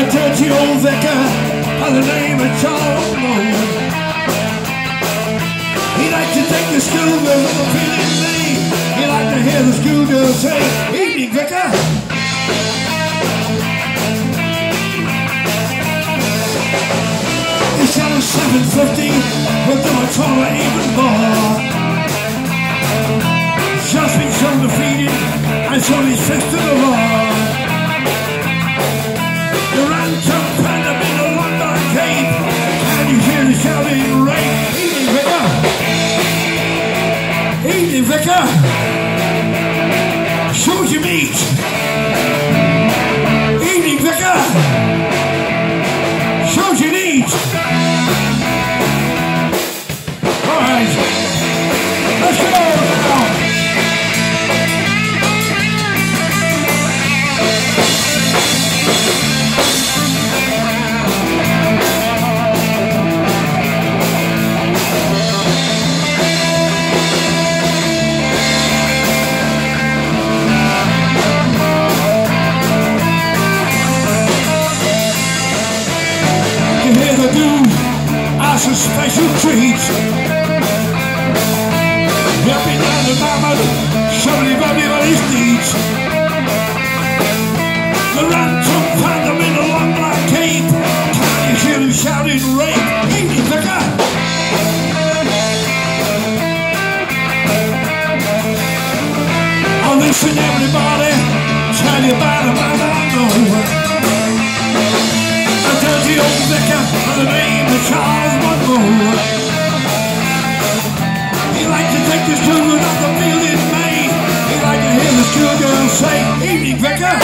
dirty old vicar by the name of Charles Moore. He liked to take the schoolgirls on the feeling me. He liked to hear the schoolgirls say, "Evening, vicar." He said at 7:50, we'll do a taller even more. Just been so defeated, and so he's fist to the wall. The ransom found him in a London cape, and you hear the shouting rain. Evening, vicar. Evening, vicar. Shows you meat. Evening, vicar. Shows you need. All right, let's go now. As a special treat, helping down the mammoth, showing everybody's needs. The ransom found them in a long black cape. Can you hear them shouting rape? Evening, vicar. I'll listen, everybody, tell you about a man I know. A dirty old vicar by the name of Charles Moore. He liked to take the children off the field in May. He liked to hear the schoolgirls say, "Evening, vicar."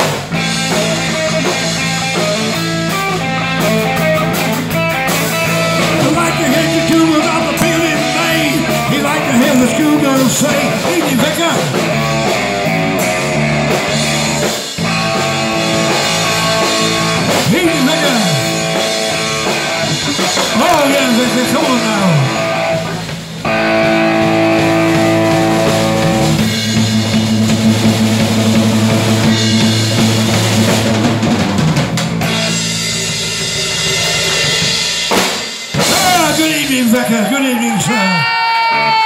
He liked to hear the children off the field in May. He liked to hear the schoolgirls say, "Evening, vicar." Evening, vicar. Oh yeah, vicar, come on now. Good evening, vicar. Good evening, sir.